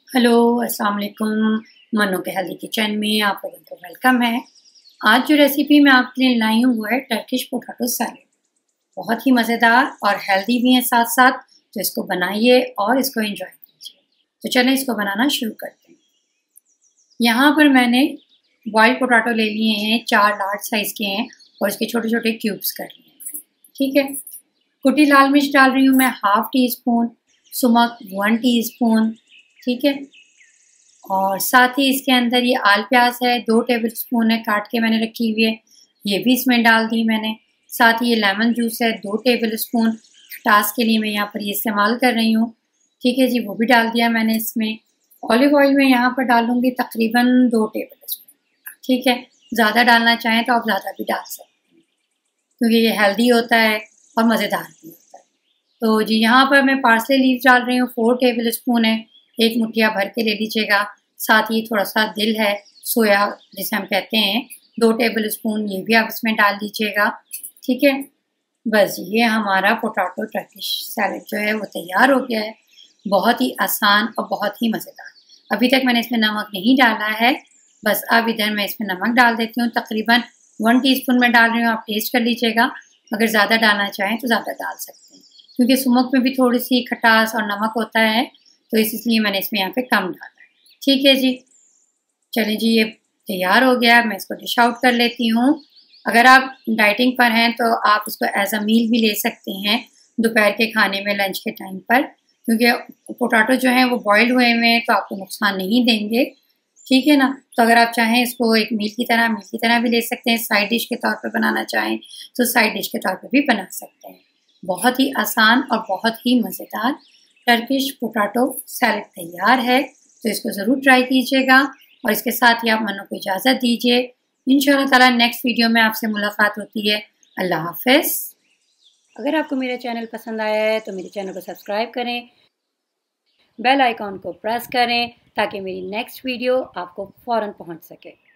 Hello अस्सलाम वालेकुम। मन्नो के हेल्दी किचन में आप लोगों को वेलकम है। आज जो रेसिपी मैं आपके लिए लाई हूँ वो है टर्किश पोटैटो सैलेड। बहुत ही मज़ेदार और हेल्दी भी है साथ साथ, तो इसको बनाइए और इसको एंजॉय कीजिए। तो चलें इसको बनाना शुरू करते हैं। यहाँ पर मैंने बॉइल्ड पोटैटो ले लिए हैं, 4 लार्ज साइज़ के हैं और इसके छोटे छोटे क्यूब्स कर लिए हैं। ठीक है, कुटी लाल मिर्च डाल रही हूँ मैं ½ टीस्पून, सुमक 1 टीस्पून। ठीक है, और साथ ही इसके अंदर ये आल प्याज है 2 टेबलस्पून है, काट के मैंने रखी हुई है, ये भी इसमें डाल दी मैंने। साथ ही ये लेमन जूस है 2 टेबलस्पून, खटास के लिए मैं यहाँ पर ये इस्तेमाल कर रही हूँ। ठीक है जी, वो भी डाल दिया मैंने इसमें। ऑलिव ऑयल में यहाँ पर डालूँगी तकरीबन 2 टेबलस्पून। ठीक है, ज़्यादा डालना चाहें तो आप ज़्यादा भी डाल सकते हैं क्योंकि ये हेल्दी होता है और मज़ेदार भी होता है। तो जी यहाँ पर मैं पार्सले लीव्स डाल रही हूँ, 4 टेबलस्पून है, एक मुठिया भर के ले लीजिएगा। साथ ही थोड़ा सा दिल है, सोया जिसे हम कहते हैं, 2 टेबलस्पून, ये भी आप इसमें डाल दीजिएगा। ठीक है, बस ये हमारा पोटैटो टर्किश सैलेड जो है वो तैयार हो गया है। बहुत ही आसान और बहुत ही मज़ेदार। अभी तक मैंने इसमें नमक नहीं डाला है, बस अब इधर मैं इसमें नमक डाल देती हूँ। तकरीबन 1 टीस्पून मैं डाल रही हूँ, आप टेस्ट कर लीजिएगा। अगर ज़्यादा डालना चाहें तो ज़्यादा डाल सकते हैं क्योंकि सुमक में भी थोड़ी सी खटास और नमक होता है, तो इसलिए मैंने इसमें यहाँ पे कम डाला है। ठीक है जी, चलिए जी ये तैयार हो गया, मैं इसको डिश आउट कर लेती हूँ। अगर आप डाइटिंग पर हैं तो आप इसको एज अ मील भी ले सकते हैं दोपहर के खाने में, लंच के टाइम पर, क्योंकि पोटैटो जो है वो बॉइल्ड हुए हुए हैं तो आपको नुकसान नहीं देंगे। ठीक है ना, तो अगर आप चाहें इसको एक मील की तरह भी ले सकते हैं। साइड डिश के तौर पर बनाना चाहें तो साइड डिश के तौर पर भी बना सकते हैं। बहुत ही आसान और बहुत ही मज़ेदार टर्किश पोटैटो सैलेड तैयार है, तो इसको ज़रूर ट्राई कीजिएगा। और इसके साथ ही आप मन्नो को इजाज़त दीजिए। इंशाअल्लाह ताला नेक्स्ट वीडियो में आपसे मुलाकात होती है। अल्लाह हाफ़िज़। अगर आपको मेरा चैनल पसंद आया है तो मेरे चैनल को सब्सक्राइब करें, बेल आइकॉन को प्रेस करें ताकि मेरी नेक्स्ट वीडियो आपको फ़ौरन पहुंच सके।